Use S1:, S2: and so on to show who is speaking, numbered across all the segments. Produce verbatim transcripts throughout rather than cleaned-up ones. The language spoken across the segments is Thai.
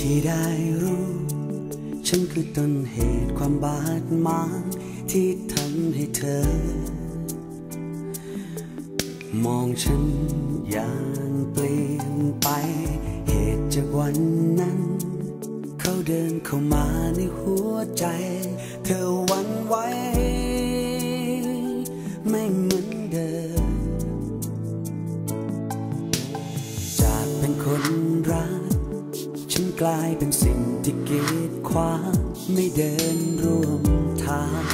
S1: ที่ได้รู้ฉันคือต้นเหตุความบาดหมางที่ทำให้เธอมองฉันอย่างเปลี่ยนไปเหตุจากวันนั้นเขาเดินเข้ามาในหัวใจเธอหวั่นไหวไม่เหมือนเดิมจากเป็นคนรักฉันกลายเป็นสิ่งที่กีดขวางไม่เดินร่วมทาง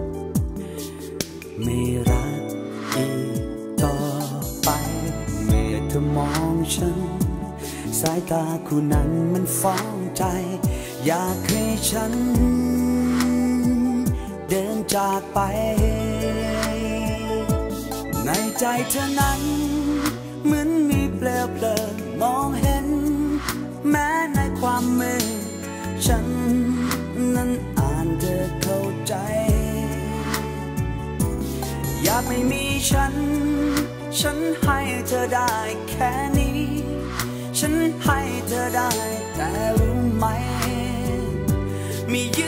S1: ไม่รักอีกต่อไปเมื่อเธอมองฉันสายตาคู่นั้นมันฟ้องใจอยากให้ฉันเดินจากไปในใจเธอนั้นเหมือนมีเปลวเพลิงมองเห็นแม้ในความมืดฉันนั้นอ่านเธอเข้าใจอยากไม่มีฉันฉันให้เธอได้แค่นี้ฉันให้เธอได้แต่รู้ไหมมีเยื่